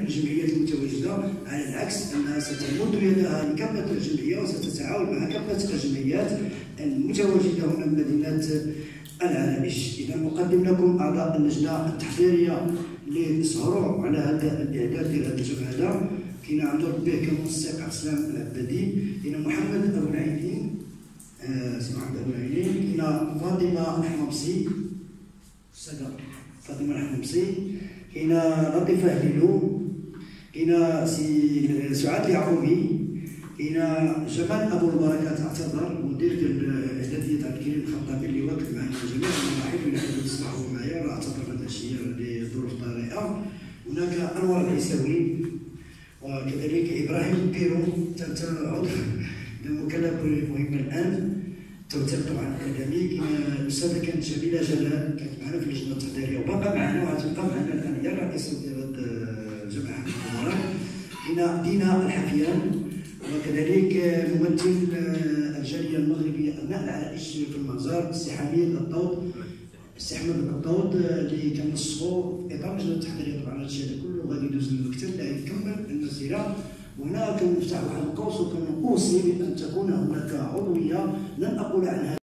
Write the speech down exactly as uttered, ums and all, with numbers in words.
الجمعيات المتواجده، على العكس انها ستمد يدها لكافه الجمعيه وستتعاون مع كافه الجمعيات المتواجده هنا في مدينه العرائش. اذا نقدم لكم اعضاء اللجنه التحضيريه اللي سهروا على هذا الاعداد ديال هذا الجمع هذا. كاين عبد ربي كمنسق عبد العبادي، كاين محمد ابو العينين آه سي محمد ابو العينين، كاين فاطمه الحمصي استاذه فاطمه الحمصي، كاين لطيفه هليلو، كاين سي سعاد اليعقوبي، كاين جمال ابو البركات اعتذر مدير ديال الاعداديه عبد الكريم الخطابي اللي واقف معنا جميع المراحل اللي حبوا تصلحوا معايا راه اعتذر هذا الشيء لظروف طارئه. هناك انور العيساوي وكذلك ابراهيم بيرو عضو المكلف المهم الان توثيق طبعا الاعلامي. كاين الاستاذه كانت جميله جلال كانت معنا في اللجنه التحضيريه وباقا معنا وغتبقى معنا الان هي الرئيسه ديال هذا الجمع. كاين دينا الحفيان وكذلك ممثل الجاليه المغربيه ابناء العرائش في المنظر السي حميد الطود السي احمد الطود اللي كنسقوا في اطار اللجنه التحضيريه. طبعا هذا الشيء كله غادي يدوز للمكتب اللي غيكمل المسيره. وهنا كنفتح واحد القوس وكنوصي بان تكون هناك عضويه لن اقول عنها